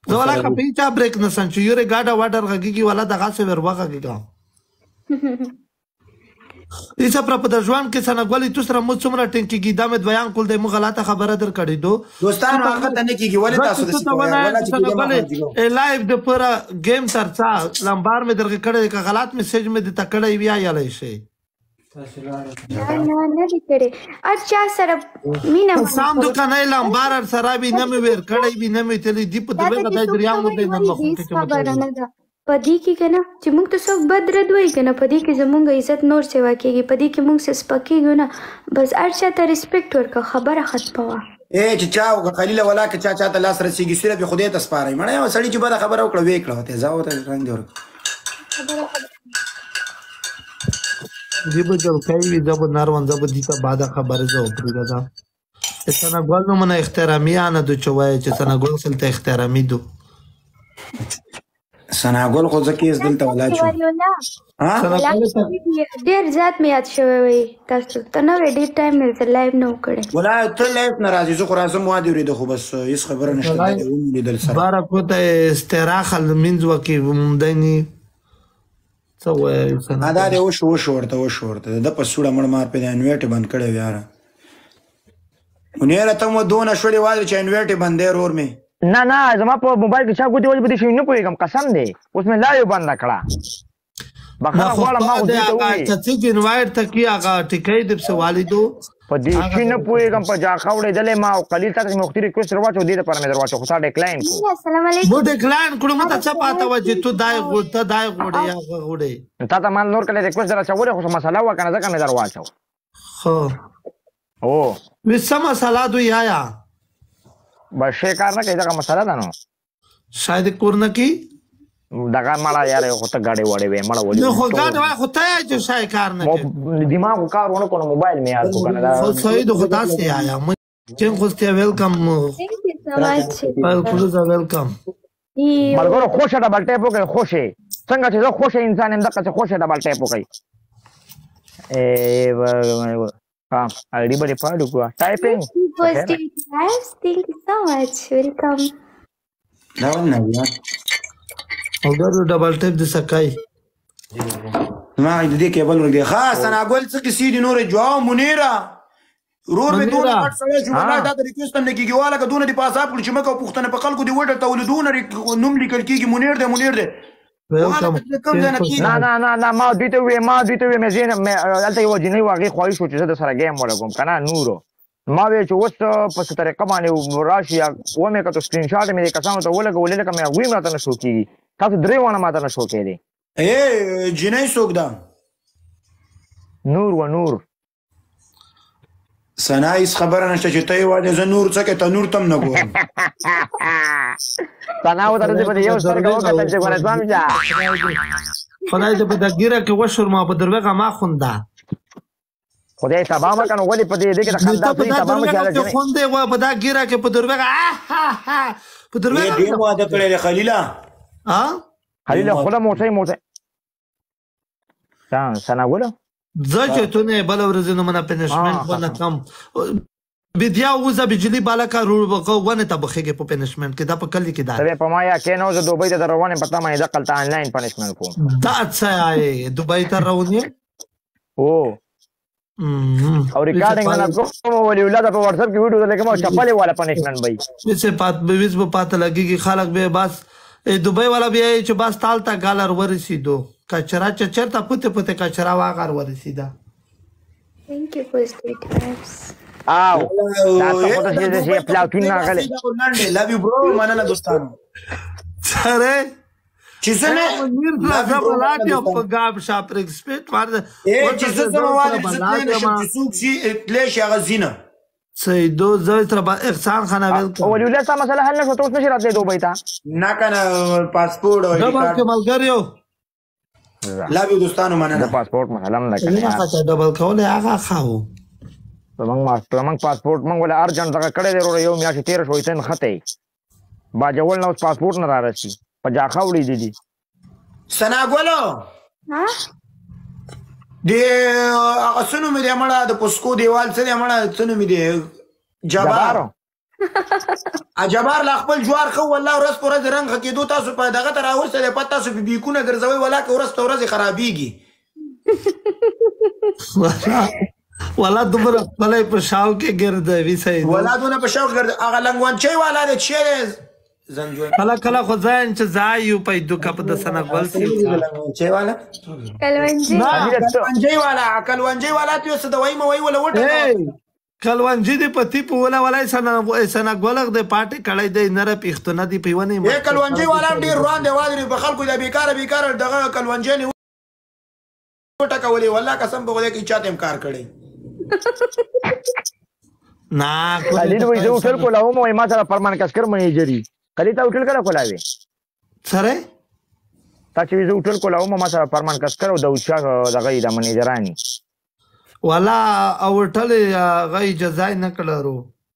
زه ولا که په هیچا بریک نسم چې یورې ګاډه واډر غږېږي ولا دغسې ور وغږېږم ایسا پر په د ژوند کې څنګه تو سره مو څومره ټینګېږي دا مې دویان کول دی مو غلطه خبره در کړې دو دوستانو هغه ته نه کېږي ولې تاسو داسې لایف د پوره ګیم ترڅا لمبار مې درغې کړی که غلط میسیج مې درته کړی وي یالی شي نه دي کړی هر چا سره مینه سام دوکانه لمبار سره وي نه مې ویر کړی وي نه مې تللی دي په دغه د دریاب مو نه مخکې خبره نه ده پدې کې کنه چې موږ ته څوک بد رد وایي کنه پدې کې زمونږ عزت نور سیوا کېږي پدې کې موږ څه سپکېږو نه بس هر چا ته ریسپیکټ ورکړه خبره ختمه وه چې چا وکړه خلیله ولا که چا ته لاس رسېږي صرف یې خدای ته سپارئ مړی یو سړي چې بده خبره وکړه ویې کړه ورته ځه ورته رنګ دې ورکړه دی به جلکای وي زه به نروان زه به دي ته باده خبرې زه وپرېږه ده ثناګل نو منه احترامي آنه دو چې وایي چې ثناګل سلته احترامي دو ثناګل خو زه کیس دلته ولاړ شو ډېر زیات مې یاد شوی وی تاسو ته نه وې ډېر ټایم مې ورته لایف نه و کړی ولا ته لایف نه راځې زه خو راځم وادې ورېده خو بس هېڅ خبره نشته ولیدل سره باره کوته استراحه لمنځ وکې موندني څه وایي دا دی وشو ورته د په سوړه مړ مار په انویټ بند کړی و یاره منیره ته مو دونه شولې واده چې انویټ یې بند دی ورور مې نه زما په موبایل کې چا ګوتې ولې په دې شوي نه پوهېږم قسم دی اوس مې لایو بنده کړه بخښنه غواړم ما خو دې ته ووایي چې څوک انوایټ ته کړي هغه ټیکۍ د پسې والدو په دې شي نه پوهېږم په جاخه وړېدلی ما او قلیل تا ته چې مې وختي ریکویسټ در واچو دې دپاره مې در واچو خو تا ډیکلاین کړو السلام علیکم مو ډیکلاین کړو مو ته څه پاته وه چې تو دای غوړې یا غوړې تا ته ما نور کله ریکویسټ در اچولی خو څه مسله وه که نه ځکه مې در واچو خو هو وي څه مسله دوی آیا بس شی کار نه کوي دغه مسله ده نو شاید کور نه کوي دغه مړه یاره خو ته ګاډې واډې وې مړه ولې نو خو ګاډې وای خو ته یې چې شاید کار نه کوي دماغ کار ونه کړو موبایل مې یاد کړو کنه خو صحیح ده خو داسې آیا ممکن خو ستیا ویلکم ویلکم ملګرو خوشه ډبل ټیپ وکړئ خوشې څنګه چې زه خوشه انسان یم دقسې خوشه ډبل ټیپ وکړئ آئی ڈی بڑی پاڑ کو ٹائپنگ thank you so much welcome دا ونه بیا اگر ډبل ټیپ د سکای ما دې کېبل ورګي خاص انا اقول څه کې سیدي نور جواب منیره رور به دونه کټ سره جو ما دا د ریکوست نه کیږي والا که دونه دی پاساب کړ چې مکه پښتنه په خلکو دی وډه تولدونه نوم لیکل کیږي منیر دی نه ما دوی ته وې مې زین هلته یوه جنۍ وه هغې خواهش و چې زه د سره ګیم ولګوم که نه نورو ما ویل چې اوس په څه طریقه باندې راشي ومې کتو سکرین شاټ مې دې کسانو ته ولګولې لکه مې هغوی ماته نه شو کېږي تاسو درې واړه ماته نه شو کېدی جنۍ څوک ده نور ثنا هیڅ خبره نشته چې ته یې وایې زه نور څه کوې ته نور ته هم نه ګورم ثنا ورته دې په دې یو سترګه وکتل چې ګوره ځوان جا خدای دې په د ګیره کې وشرما په دروېغه ما خونده خدای تباه مه کړه نو ولې په دې کې د خندا څه تباه مه کړه خوندې وه په دا ګیره کې په دروېغه په دروېغه ډېر واده کړی دی خلیله خلیله خوله موټی ثنا ګوله زه چې تو نه بله ورځې نو منه پنشمنټ ونه کم بدیا اوزه بجلی بالا کا ونه ته بخېږي په پنشمنټ کې دا په کلي کې دا په ما یا کې نو زه دوبۍ ته در روان یم پته باندې دقل ته آنلاین پنشمنټ کوم دا څه یې دوبۍ ته روان یې او ریکارډینګ نه کوم ولې ولاده په واتساپ کې ویډیو لګم او چپلې والا پنشمنټ بای وسه پاته لګيږي خلک به بس دوبۍ والا بیا چې بس تال تا ګالر ورسېدو کچرا چرته پته کچرا واغار ورسېده thank you for state times او دا څه په دې چې پلاټون نه غلې لو یو برو مننه دوستانو سره چې څنګه میر پلازا بلاټ په ګاب شاپ ریکسپیکټ ورته چې څنګه والی چې څوک شي تلش غزینه سیدو زه تر احسان خان ویل ولې ولې مسله حل نشو ته اوس نشي راتلی دوبۍ ته نه کنه پاسپورت او ډبل کې ملګریو لابي دوستانو مننه پاسپورت مسله نه کوي ډبل کولې هغه خاو موږ پاسپورت موږ ولې ارجنټ دغه کړی دی وروره یو میاشتې تېره شوې تن خطی باجول نه اوس پاسپورت نه رارسي په جاخه وړي دي ثنا ګولو د هغه څه نوم دی مړه د پسکو دیوال څه دی مړه څه نوم دی جبار جبار لا خپل جوار خو والله ورځ په ورځ رنګ ښه کېدو تاسو په دغه ته راوستلی پت تاسو په بیکونه ګرځوئ ولا که ورځ په ورځ خرابېږي والله دومره خپله په شاو کې ګرځوي صحیح والله دونه په شوق ګرځي هغه لنګوانچۍ والا دی چې دی زنجوی کله کله خو ځان چې ځای یو پیدو کا په د سنه ګل سی لنګوانچۍ والا کلونجۍ والا ته څه دوای مو وای ولا وټه کلونجي دی پتی په ولا ولا سنه ګولغ د پاتې کړای دی نره پیختونه دی پیونه یې کلونجۍ والا ډیر روان دی وادري په خلکو د بیکاره دغه کلونجۍ نه وټه کولې والله قسم په خدای کې چاته کار کړی نه خالد وای زه هوټل کولاوم او ما سره فرمان کسکر مې جری کله تا هوټل کله کولاوي سره تا چې زه هوټل کولاوم ما سره فرمان کسکر او د وشا دغه د منیجرانی ولا هوټل غي جزای نه کړو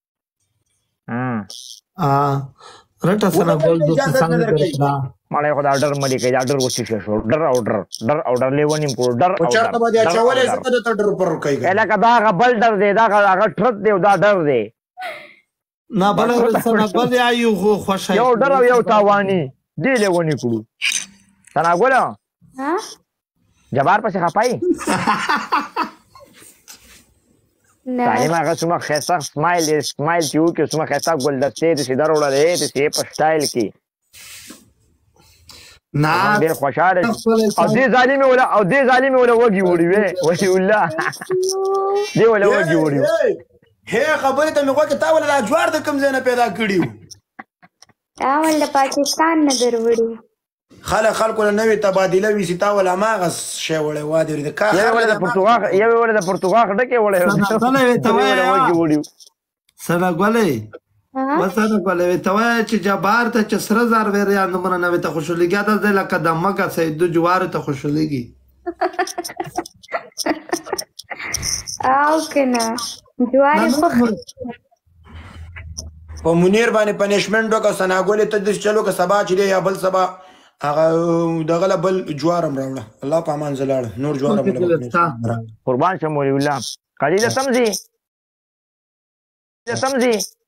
رټه سره ګول د څنګه کړه مړې خدای اورډر مې کې اورډر وشي شو ډر اورډر لیونی کو ډر او چرته باندې چولې څه ته ډر پر کوي الکه دا غبل ډر دی دا هغه ټرت دی دا ډر دی نه بل سره ګول یو خوشاله یو ډر او یو تاوانی دی لیونی کړو څنګه ګول ها جبار پسې خپای نه تعلیم هغه څومره خسته سمایل یو کې څومره خسته ګل دسته دې سیده وړلې دې په سټایل کې نه ډېر خوشاله او دې ظالم ولا وږي وړي وې الله دې ولا وږي وړي هي خبره ته مې وکړه تا ولا جوار د کم ځای نه پیدا کړیو دا ول پاکستان نه دروړي خلکو له نوې تبادله ویسي تا ولا ماغه شی وړی وادري د کار یو ول د پرتګال ډکه وړي سره ګولې وسانه کولې ته وای چې جبار ته چې سره زار وریا نمونه نه ته خوشاليګا د لکه د مکه سید جوار ته خوشاليږي او کنه جوار په منیر باندې پنیشمنت وکړه سناګولې ته د چلو که سبا چې یا بل سبا هغه دغه بل جوارم راوړه الله په امان زلاړ نور جوارم قربان شم ولي الله قليله سمزي